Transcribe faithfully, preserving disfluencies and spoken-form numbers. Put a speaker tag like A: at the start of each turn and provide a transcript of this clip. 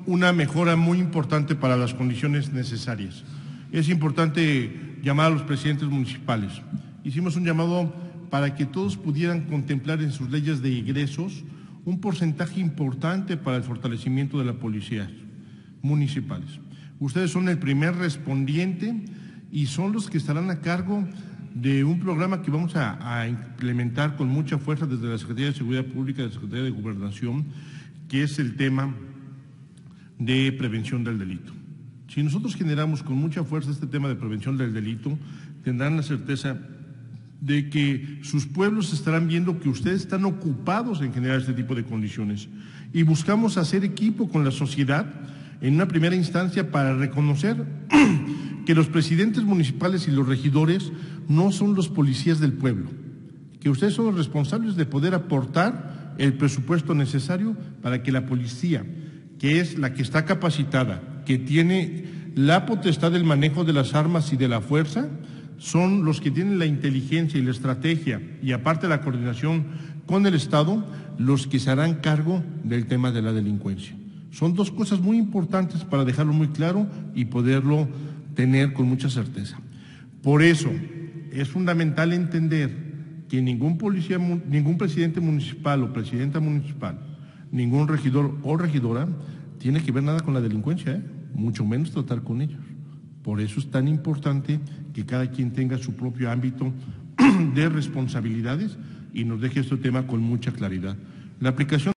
A: una mejora muy importante para las condiciones necesarias. Es importante llamar a los presidentes municipales. Hicimos un llamado para que todos pudieran contemplar en sus leyes de ingresos un porcentaje importante para el fortalecimiento de la policía municipales. Ustedes son el primer respondiente y son los que estarán a cargo de un programa que vamos a, a implementar con mucha fuerza desde la Secretaría de Seguridad Pública y la Secretaría de Gobernación, que es el tema de prevención del delito. Si nosotros generamos con mucha fuerza este tema de prevención del delito, tendrán la certeza de que sus pueblos estarán viendo que ustedes están ocupados en generar este tipo de condiciones. Y buscamos hacer equipo con la sociedad en una primera instancia para reconocer que los presidentes municipales y los regidores no son los policías del pueblo, que ustedes son los responsables de poder aportar el presupuesto necesario para que la policía, que es la que está capacitada, que tiene la potestad del manejo de las armas y de la fuerza, son los que tienen la inteligencia y la estrategia y aparte la coordinación con el Estado, los que se harán cargo del tema de la delincuencia. Son dos cosas muy importantes para dejarlo muy claro y poderlo tener con mucha certeza. Por eso es fundamental entender que ningún policía, ningún presidente municipal o presidenta municipal, ningún regidor o regidora tiene que ver nada con la delincuencia, ¿eh? Mucho menos tratar con ellos. Por eso es tan importante que cada quien tenga su propio ámbito de responsabilidades y nos deje este tema con mucha claridad. La aplicación